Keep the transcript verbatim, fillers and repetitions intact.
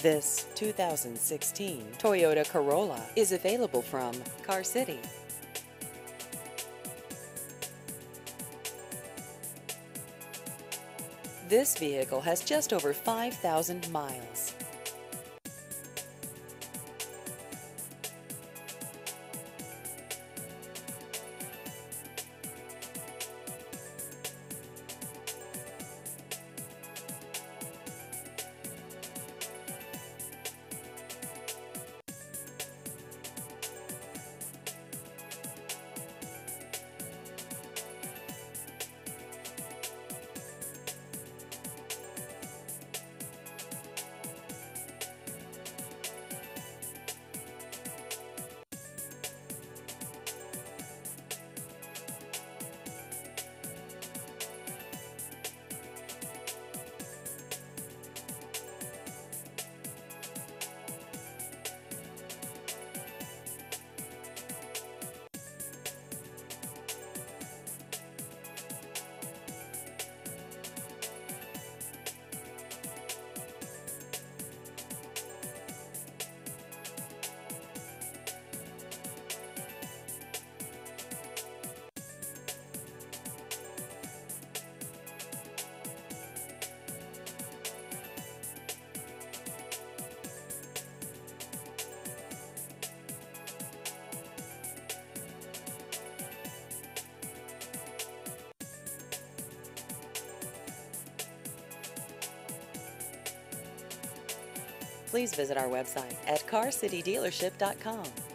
This two thousand sixteen Toyota Corolla is available from Car City. This vehicle has just over five thousand miles. Please visit our website at car city dealership dot com.